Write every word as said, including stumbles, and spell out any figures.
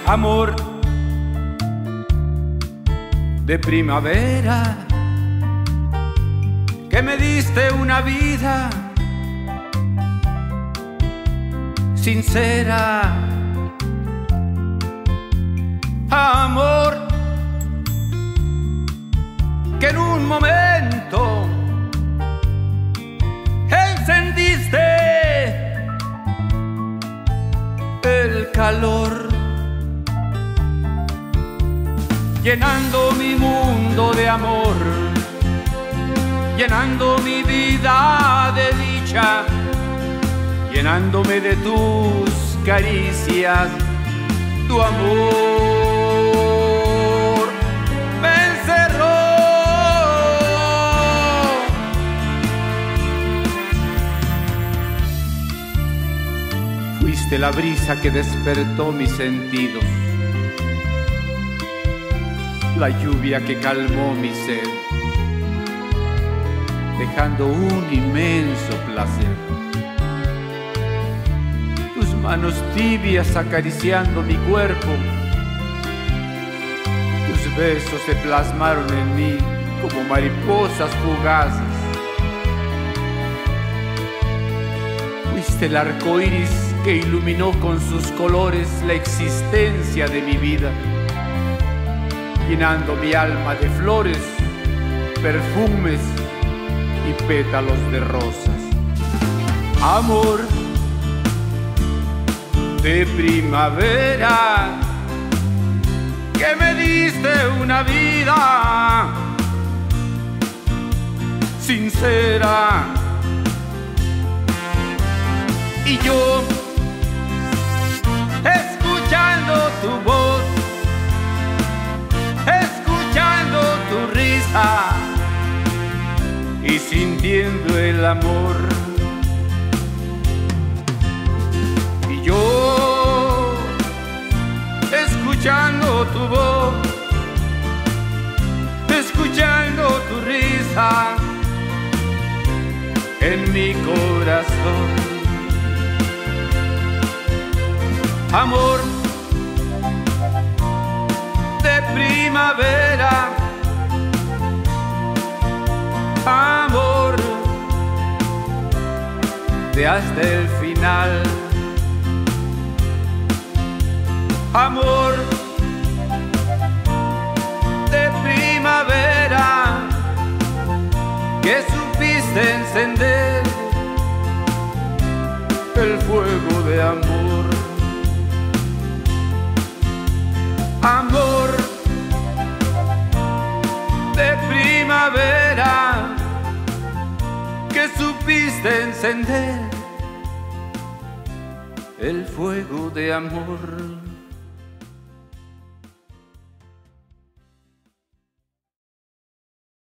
amor de primavera, que me diste una vida sincera. Amor que en un momento encendiste el calor, llenando mi mundo de amor, llenando mi vida de dicha, llenándome de tus caricias. Tu amor me encerró. Fuiste la brisa que despertó mis sentidos, la lluvia que calmó mi sed, dejando un inmenso placer. Tus manos tibias acariciando mi cuerpo, tus besos se plasmaron en mí como mariposas fugaces. Fuiste el arco iris que iluminó con sus colores la existencia de mi vida, llenando mi alma de flores, perfumes y pétalos de rosas. Amor de primavera, que me diste una vida sincera. Y yo, escuchando tu voz, escuchando tu risa y sintiendo el amor. Y yo, escuchando tu voz, escuchando tu risa en mi corazón. Amor de primavera, amor de hasta el final. Amor de primavera, que supiste encender el fuego de amor. Amor de primavera, que supiste encender el fuego de amor.